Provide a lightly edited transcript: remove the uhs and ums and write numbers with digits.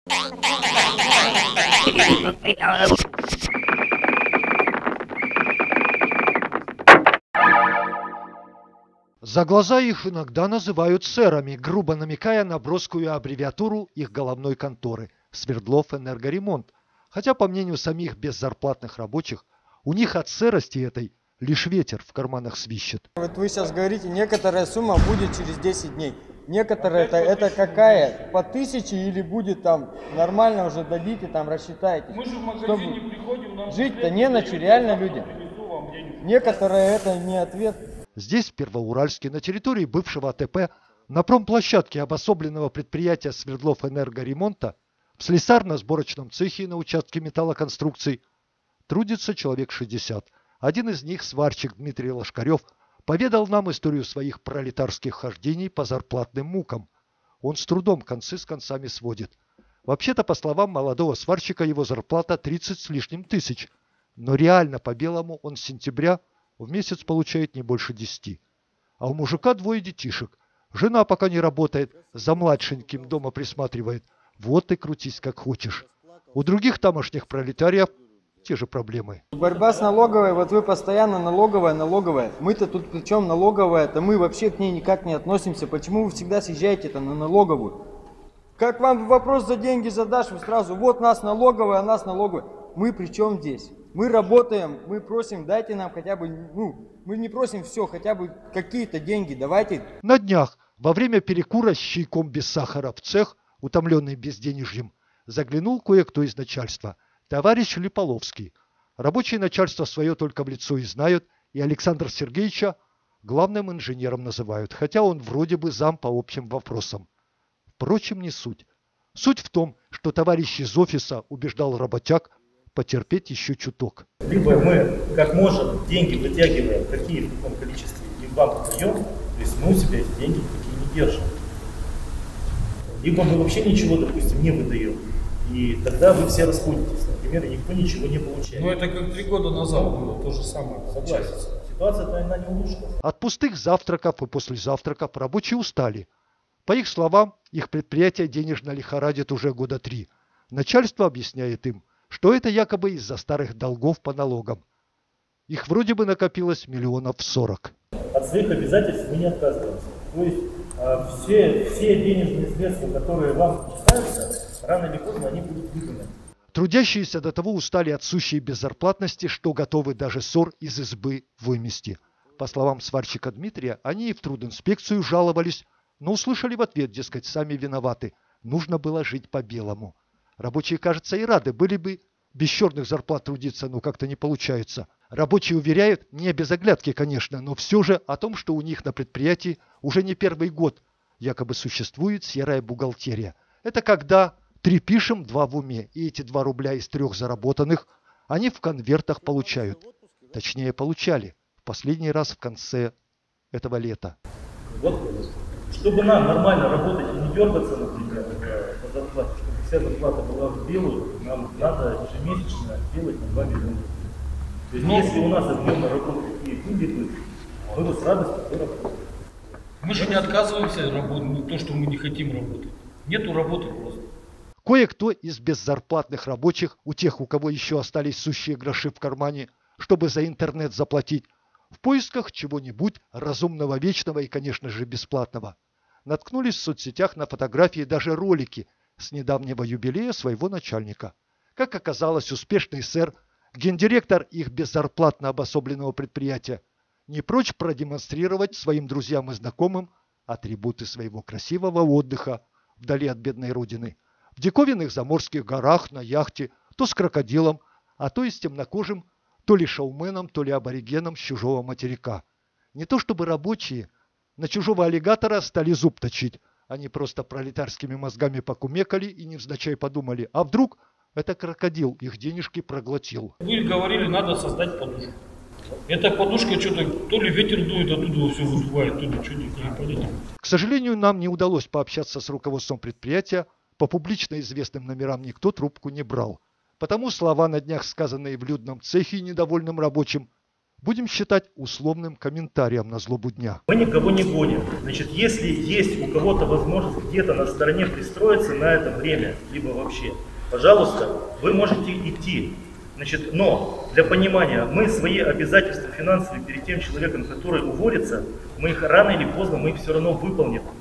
За глаза их иногда называют сэрами, грубо намекая на броскую аббревиатуру их головной конторы – Свердлов Энергоремонт. Хотя, по мнению самих беззарплатных рабочих, у них от сырости этой лишь ветер в карманах свищет. Вот вы сейчас говорите, некоторая сумма будет через 10 дней. Некоторая это какая? По 1000 или будет там нормально уже дадите, там рассчитаете? Мы же в магазине приходим, нам жить-то не на че, реально люди. Некоторые это не ответ. Здесь, в Первоуральске, на территории бывшего АТП, на промплощадке обособленного предприятия Свердлов Энергоремонта, в слесарно-сборочном цехе на участке металлоконструкций, трудится человек 60. Один из них, сварщик Дмитрий Лошкарев, поведал нам историю своих пролетарских хождений по зарплатным мукам. Он с трудом концы с концами сводит. Вообще-то, по словам молодого сварщика, его зарплата 30 с лишним тысяч. Но реально по белому он с сентября в месяц получает не больше 10. А у мужика 2 детишек. Жена пока не работает, за младшеньким дома присматривает. Вот и крутись как хочешь. У других тамошних пролетариев те же проблемы. Борьба с налоговой, вот вы постоянно налоговая. Мы-то тут причем налоговая-то, мы вообще к ней никак не относимся. Почему вы всегда съезжаете-то на налоговую? Как вам вопрос за деньги задашь, вы сразу, вот нас налоговая, а нас налоговая. Мы при чем здесь? Мы работаем, мы просим, дайте нам хотя бы, мы не просим все, хотя бы какие-то деньги, давайте. На днях, во время перекура с чайком без сахара в цех, утомленный безденежьем, заглянул кое-кто из начальства. Товарищ Липоловский. Рабочее начальство свое только в лицо и знают, и Александра Сергеевича главным инженером называют, хотя он вроде бы зам по общим вопросам. Впрочем, не суть. Суть в том, что товарищ из офиса убеждал работяг потерпеть еще чуток. Либо мы, как можем, деньги вытягиваем, какие в каком количестве, и вам даем, то есть мы у себя эти деньги такие не держим. Либо мы вообще ничего, допустим, не выдаем, и тогда вы все расходитесь, например, и никто ничего не получает. Ну это как 3 года назад было, то же самое. Согласен. Ситуация-то она не улучшилась. От пустых завтраков и после завтраков рабочие устали. По их словам, их предприятие денежно лихорадит уже года 3. Начальство объясняет им, что это якобы из-за старых долгов по налогам. Их вроде бы накопилось 40 миллионов. От своих обязательств мы не отказываемся. То есть все денежные средства, которые вам считаются, рано или поздно они будут выданы. Трудящиеся до того устали от сущей беззарплатности, что готовы даже ссор из избы вымести. По словам сварщика Дмитрия, они и в трудинспекцию жаловались, но услышали в ответ, дескать, сами виноваты. Нужно было жить по-белому. Рабочие, кажется, и рады были бы без черных зарплат трудиться, но как-то не получается. Рабочие уверяют, не без оглядки, конечно, но все же о том, что у них на предприятии уже не первый год якобы существует серая бухгалтерия. Это когда 3 пишем, 2 в уме, и эти 2 рубля из 3 заработанных они в конвертах получают. Точнее, получали в последний раз в конце этого лета. Вот, чтобы нам нормально работать и не дергаться, например, по зарплате, чтобы вся зарплата была в белую, нам надо ежемесячно делать на 2 миллиона. То есть, если у нас объемы работы такие будет, мы бы с радостью работаем. Мы же не отказываемся работать, не то, что мы не хотим работать. Нету работы просто. Кое-кто из беззарплатных рабочих, у тех, у кого еще остались сущие гроши в кармане, чтобы за интернет заплатить, в поисках чего-нибудь разумного, вечного и, конечно же, бесплатного, наткнулись в соцсетях на фотографии, даже ролики с недавнего юбилея своего начальника. Как оказалось, успешный сэр, гендиректор их беззарплатно обособленного предприятия, не прочь продемонстрировать своим друзьям и знакомым атрибуты своего красивого отдыха вдали от бедной родины. В диковинных заморских горах, на яхте, то с крокодилом, а то и с темнокожим, то ли шоуменом, то ли аборигеном с чужого материка. Не то чтобы рабочие на чужого аллигатора стали зуб точить, они просто пролетарскими мозгами покумекали и невзначай подумали, а вдруг это крокодил их денежки проглотил. Вы говорили, надо создать подушку. Эта подушка что-то, то ли ветер дует, оттуда все выдувает, то ли что-то непонятно. К сожалению, нам не удалось пообщаться с руководством предприятия, по публично известным номерам никто трубку не брал. Потому слова на днях, сказанные в людном цехе недовольным рабочим, будем считать условным комментарием на злобу дня. Мы никого не гоним. Значит, если есть у кого-то возможность где-то на стороне пристроиться на это время, либо вообще, пожалуйста, вы можете идти. Значит, но для понимания, мы свои обязательства финансовые перед тем человеком, который уволится, мы их рано или поздно, мы их все равно выполним.